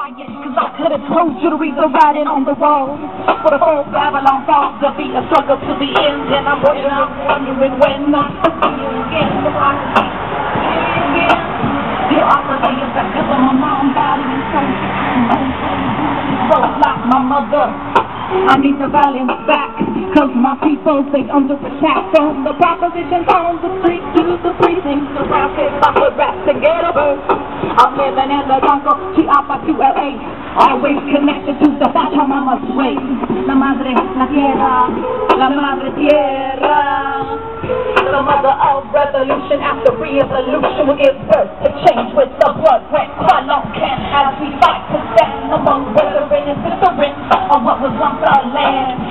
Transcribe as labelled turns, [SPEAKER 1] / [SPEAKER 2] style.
[SPEAKER 1] quiet, cause I could've told you to read the writing on the wall. For the whole Babylon falls to be a struggle to the end, and I'm wondering when I'm supposed to see you again. The opposite is that cause of my mom, body and soul. So like my mother, I need the violence back, cause my people, they under attack. From the propositions on the street to the precincts, the round case I put rap together. I'm living in the jungle, Chiapa to LA, always connected to the Pachamama's way. La madre, la tierra, la madre tierra, the mother of revolution. After re-evolution, we give birth to change with the blood red column can as we fight to stand among brethren and sisters of what was once our land.